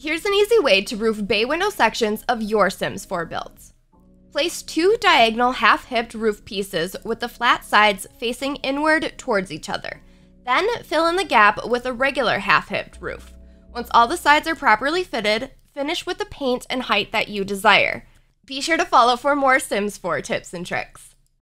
Here's an easy way to roof bay window sections of your Sims 4 builds. Place 2 diagonal half-hipped roof pieces with the flat sides facing inward towards each other. Then fill in the gap with a regular half-hipped roof. Once all the sides are properly fitted, finish with the paint and height that you desire. Be sure to follow for more Sims 4 tips and tricks.